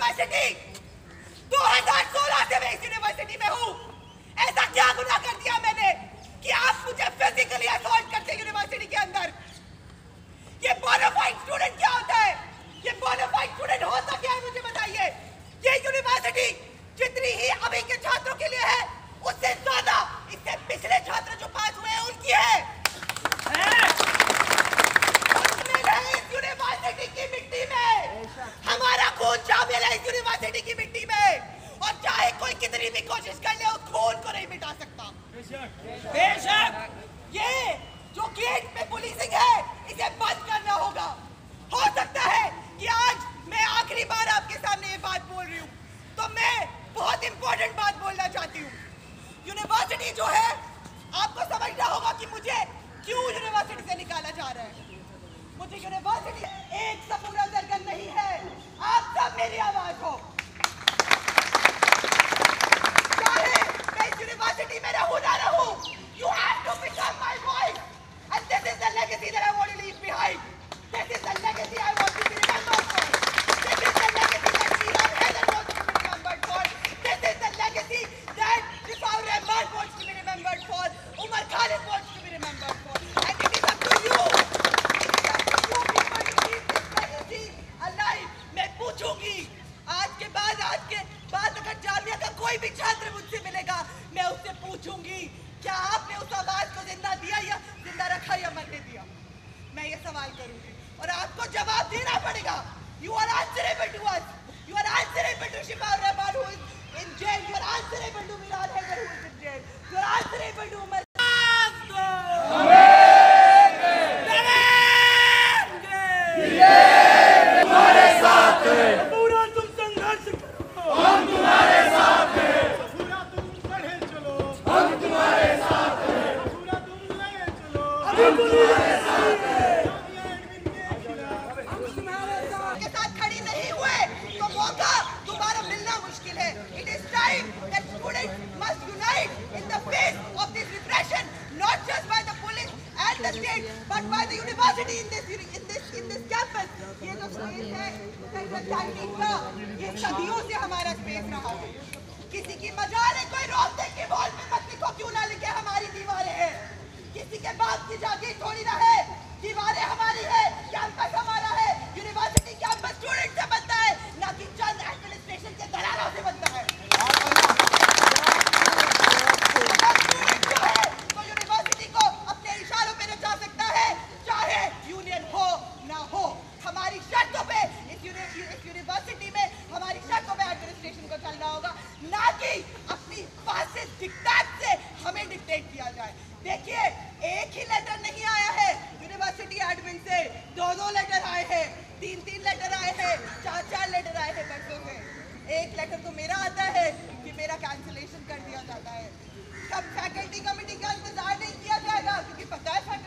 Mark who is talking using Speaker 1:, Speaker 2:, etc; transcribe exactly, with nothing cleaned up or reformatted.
Speaker 1: University दो हज़ार सोलह से मैं इस यूनिवर्सिटी में हूँ। ऐसा क्या गुनाह कर दिया मैंने कि आप मुझे फिजिकली असॉल्ट करते हैं यूनिवर्सिटी के अंदर? ये बोनाफाइड स्टूडेंट क्या होता है? ये बोनाफाइड स्टूडेंट होता क्या है मुझे बताइए? ये यूनिवर्सिटी जितनी ही अभी के छात्रों के लिए है उससे ज्यादा इससे पिछले छात्र जो पास हुए हैं उनकी है। इस यूनिवर्सिटी की मिट्टी में हमारा खून शामिल है, इस यूनिवर्सिटी की मिट्टी में, और चाहे कोई कितनी भी कोशिश कर ले उस खून को नहीं मिटा सकता। बेशक ये जो गेट पे पुलिसिंग है इसे बंद करना होगा। हो सकता है कि आज मैं आखिरी बार आपके सामने ये बात बोल रही हूँ, तो मैं बहुत इंपॉर्टेंट बात बोलना चाहती हूँ। यूनिवर्सिटी जो है आपको समझना होगा कि मुझे क्यों यूनिवर्सिटी से निकाला जा रहा है। मुझे यूनिवर्सिटी एक सपूरा सरगन नहीं है, आप सब मेरी आवाज हो। चाहे मैं इस यूनिवर्सिटी में रहूं ना रहूं, you have to become my voice, and this is the legacy that I want to leave behind. This is the legacy I want to be remembered for. This is the legacy that Shiraz Haider wants to be remembered for. This is the legacy that Rifaur Rahman wants to be remembered for. Umar Khalid wants to be remembered for. And it is up to you. पूछूंगी आज के बाद आज के बाद अगर जामिया का कोई भी छात्र मुझसे मिलेगा, मैं उससे पूछूंगी क्या आपने उस आवाज को जिंदा दिया या जिंदा रखा या मरने दिया। मैं ये सवाल करूंगी और आपको जवाब देना पड़ेगा। You are answerable to us. You are answerable to Shifaur Rahman who is in jail. You are answerable to Shiraz Haider who is in jail. You are answerable to Umar. But by the university in this in this in this campus, ये जो space है canteen का, ये सदियों से हमारा space रहा है। किसी की मजाल है कोई रोक दे कि वॉल पे मत लिखो क्यों ना लिखे हमारी दीवारें हैं। किसी के बाप की जागीर थोड़ी ना है, दीवारें हमारी है, कैंपस हमारा है। यूनिवर्सिटी कैंपस स्टूडेंट से बनता है, ना कि चंद एडमिनिस्ट्रेशन के दलालों से बनता है। देखिए एक ही लेटर नहीं आया है यूनिवर्सिटी एडमिन से, दो दो लेटर आए हैं, तीन तीन लेटर आए हैं, चार चार लेटर आए हैं बच्चों से। एक लेटर तो मेरा आता है कि मेरा कैंसिलेशन कर दिया जाता है। कब फैकल्टी कमेटी का इंतजार नहीं किया जाएगा क्योंकि पता है